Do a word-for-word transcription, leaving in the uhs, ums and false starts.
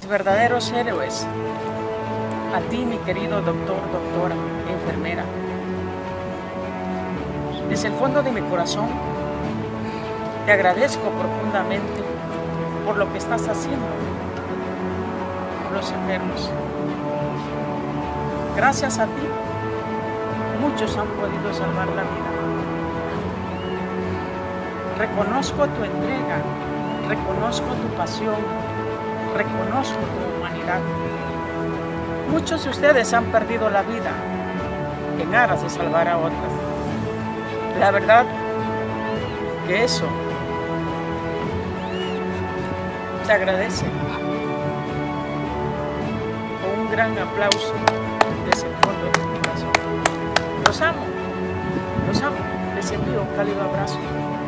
verdaderos héroes, a ti, mi querido doctor, doctora, enfermera. Desde el fondo de mi corazón, te agradezco profundamente por lo que estás haciendo por los enfermos. Gracias a ti, muchos han podido salvar la vida. Reconozco tu entrega, reconozco tu pasión, reconozco tu humanidad. Muchos de ustedes han perdido la vida en aras de salvar a otras. La verdad que eso se agradece. Con un gran aplauso desde el fondo de mi corazón. Los amo, los amo. Les envío un cálido abrazo.